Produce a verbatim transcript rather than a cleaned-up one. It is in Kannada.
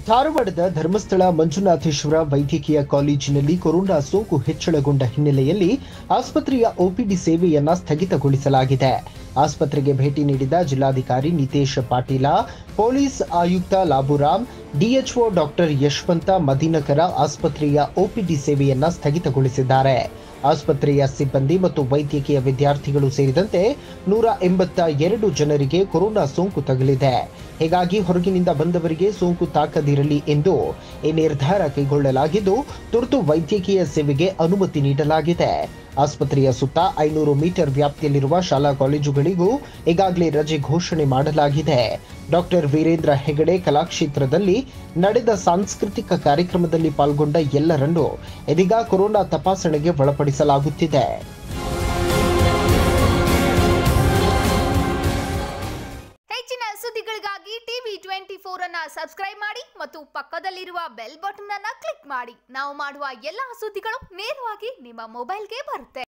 ಧಾರವಾಡದ ಧರ್ಮಸ್ಥಳ ಮಂಜುನಾಥೇಶ್ವರ ವೈದ್ಯಕೀಯ ಕಾಲೇಜಿನಲ್ಲಿ ಕೊರೋನಾ ಸೋಂಕು ಹೆಚ್ಚಳಗೊಂಡ ಹಿನ್ನೆಲೆಯಲ್ಲಿ ಆಸ್ಪತ್ರೆಯ ಒಪಿಡಿ ಸೇವೆಯನ್ನ ಸ್ಥಗಿತಗೊಳಿಸಲಾಗಿದೆ. ಆಸ್ಪತ್ರೆಗೆ ಭೇಟಿ ನೀಡಿದ ಜಿಲ್ಲಾಧಿಕಾರಿ ನಿತೇಶ್ ಪಾಟೀಲ, ಪೊಲೀಸ್ ಆಯುಕ್ತ ಲಾಬುರಾಮ್, ಡಿಎಚ್ಒ ಡಾಕ್ಟರ್ ಯಶವಂತ ಮದಿನಕರ ಆಸ್ಪತ್ರೆಯ ಒಪಿಡಿ ಸೇವೆಯನ್ನ ಸ್ಥಗಿತಗೊಳಿಸಿದ್ದಾರೆ. ಆಸ್ಪತ್ರೆಯ ಸಿಬ್ಬಂದಿ ಮತ್ತು ವೈದ್ಯಕೀಯ ವಿದ್ಯಾರ್ಥಿಗಳು ಸೇರಿದಂತೆ ನೂರ ಎಂಬತ್ತ ಎರಡು ಜನರಿಗೆ ಕೊರೋನಾ ಸೋಂಕು ತಗುಲಿದೆ. ಹೀಗಾಗಿ ಹೊರಗಿನಿಂದ ಬಂದವರಿಗೆ ಸೋಂಕು ತಾಕದಿರಲಿ ಎಂದು ಈ ನಿರ್ಧಾರ ಕೈಗೊಳ್ಳಲಾಗಿದ್ದು, ತುರ್ತು ವೈದ್ಯಕೀಯ ಸೇವೆಗೆ ಅನುಮತಿ ನೀಡಲಾಗಿದೆ. ಆಸ್ಪತ್ರೆಯ ಸುತ್ತ ಐನೂರು ಮೀಟರ್ ವ್ಯಾಪ್ತಿಯಲ್ಲಿರುವ ಶಾಲಾ ಕಾಲೇಜುಗಳಿಗೂ ಈಗಾಗಲೇ ರಜೆ ಘೋಷಣೆ ಮಾಡಲಾಗಿದೆ. ಡಾಕ್ಟರ್ ವೀರೇಂದ್ರ ಹೆಗಡೆ ಕಲಾಕ್ಷೇತ್ರದಲ್ಲಿ ನಡೆದ ಸಾಂಸ್ಕೃತಿಕ ಕಾರ್ಯಕ್ರಮದಲ್ಲಿ ಪಾಲ್ಗೊಂಡ ಎಲ್ಲರನ್ನೂ ಇದೀಗ ಕೊರೋನಾ ತಪಾಸಣೆಗೆ ಒಳಪಡಿಸಲಾಗುತ್ತಿದೆ. ಹೆಚ್ಚಿನ ಸುದ್ದಿಗಳಿಗಾಗಿ ಟಿವಿ ಟ್ವೆಂಟಿ ಫೋರ್ ಅನ್ನ ಸಬ್ಸ್ಕ್ರೈಬ್ ಮಾಡಿ ಮತ್ತು ಪಕ್ಕದಲ್ಲಿರುವ ಬೆಲ್ ಬಟನ್ ಅನ್ನ ಕ್ಲಿಕ್ ಮಾಡಿ. ನಾವು ಮಾಡುವ ಎಲ್ಲಾ ಸುದ್ದಿಗಳು ನೇರವಾಗಿ ನಿಮ್ಮ ಮೊಬೈಲ್ಗೆ ಬರುತ್ತೆ.